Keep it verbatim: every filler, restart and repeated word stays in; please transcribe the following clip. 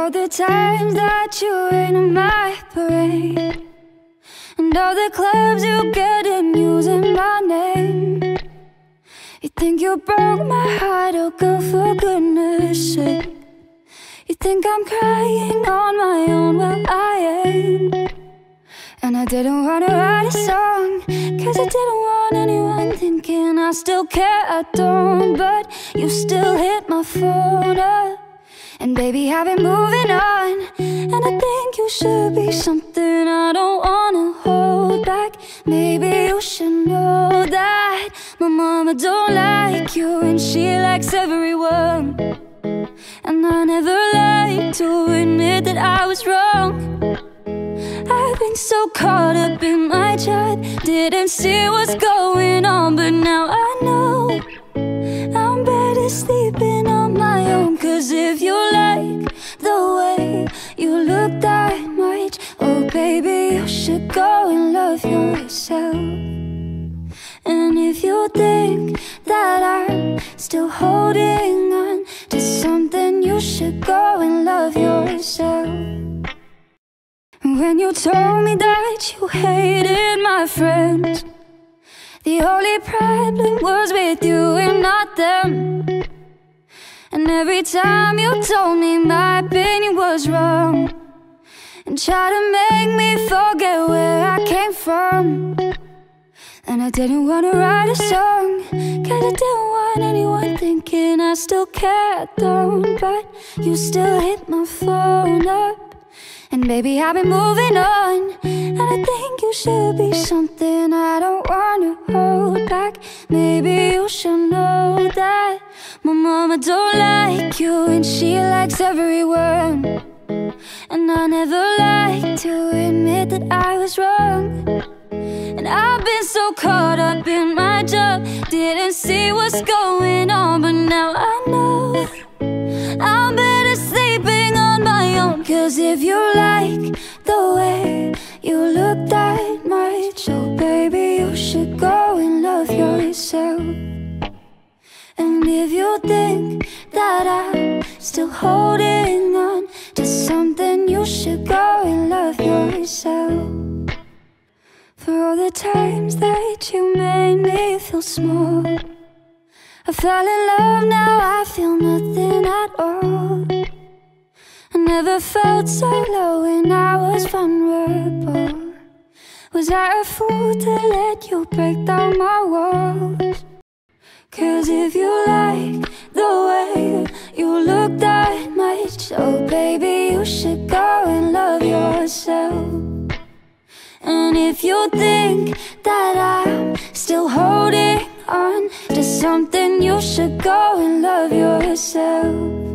all the times that you rain on my parade, and all the clubs you get in using my name. You think you broke my heart, oh girl, for goodness sake. You think I'm crying on my own, well I ain't. And I didn't wanna write a song, cause I didn't want anyone thinking I still care, I don't. But you still hit my phone up, and baby I've been moving on, and I think you should be something I don't wanna hold back. Maybe you should know that my mama don't like you, and she likes everyone. And I never like to admit that I was wrong. I've been so caught up in my job, didn't see what's going on, but now I know I'm better sleeping on my own. Cause if you like the way you look that much, oh baby, you should go and love yourself. And if you think that I'm still holding on to something, you should go and love yourself. When you told me that you hated my friends, the only problem was with you and not them. And every time you told me my opinion was wrong, and tried to make me forget where I came from. And I didn't wanna write a song, cause I didn't want anyone thinking I still care, I don't. But you still hit my phone up, and baby I've been moving on, and I think you should be something I don't wanna hold back. Maybe you should know that my mama don't like you, and she likes everyone. And I never like to admit that I was wrong. And I've been so caught up in my job, didn't see what's going on, but now I know I'm better sleeping on my own. Cause if you like the way you look that much, oh baby, you should go and love yourself. And if you think that I'm still holding on to something, you should go and love yourself. For all the times that you made me feel small, I fell in love, now I feel nothing at all. I never felt so low when I was vulnerable. Was I a fool to let you break down my walls? Cause if you like the way you look that much, oh baby, you should go and love yourself. And if you think that I'm still holding on to something, you should go and love yourself.